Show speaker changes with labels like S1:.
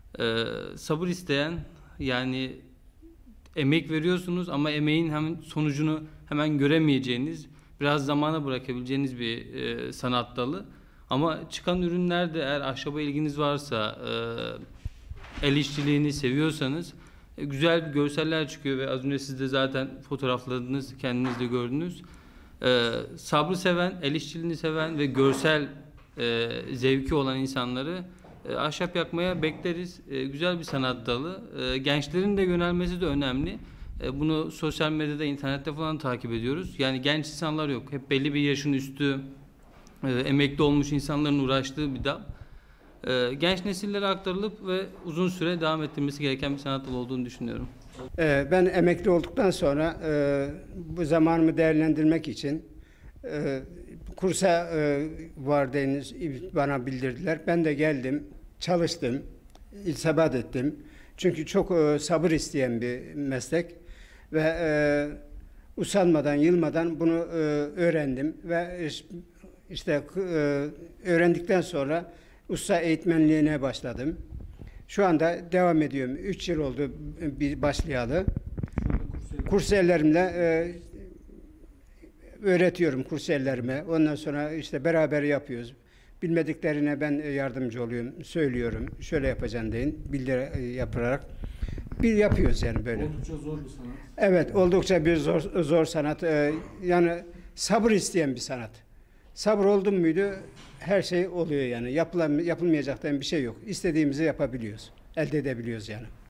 S1: Sabır isteyen, yani emek veriyorsunuz ama emeğin hem sonucunu hemen göremeyeceğiniz, biraz zamana bırakabileceğiniz bir sanat dalı. Ama çıkan ürünlerde eğer ahşaba ilginiz varsa, el işçiliğini seviyorsanız güzel bir görseller çıkıyor ve az önce siz de zaten fotoğrafladınız, kendiniz de gördünüz. Sabrı seven, el işçiliğini seven ve görsel zevki olan insanları ahşap yakmaya bekleriz. Güzel bir sanat dalı. Gençlerin de yönelmesi de önemli. Bunu sosyal medyada, internette falan takip ediyoruz. Yani genç insanlar yok. Hep belli bir yaşın üstü, emekli olmuş insanların uğraştığı bir dal. Genç nesillere aktarılıp ve uzun süre devam ettirilmesi gereken bir sanat dalı olduğunu düşünüyorum.
S2: Ben emekli olduktan sonra bu zamanımı değerlendirmek için kursa var deniz bana bildirdiler. Ben de geldim, çalıştım, iltibat ettim. Çünkü çok sabır isteyen bir meslek ve usanmadan, yılmadan bunu öğrendim ve işte öğrendikten sonra usta eğitmenliğine başladım. Şu anda devam ediyorum. 3 yıl oldu bir başlayalı. Kursiyerlerimle öğretiyorum kursiyerlerime. Ondan sonra işte beraber yapıyoruz. Bilmediklerine ben yardımcı oluyorum, söylüyorum. Şöyle yapacaksın deyin, bildiri yaparak. Bir yapıyoruz yani böyle.
S3: Oldukça zor bir sanat.
S2: Evet, oldukça bir zor sanat. Yani sabır isteyen bir sanat. Sabır oldu muydu her şey oluyor yani. Yapılmayacaktan bir şey yok. İstediğimizi yapabiliyoruz. Elde edebiliyoruz yani.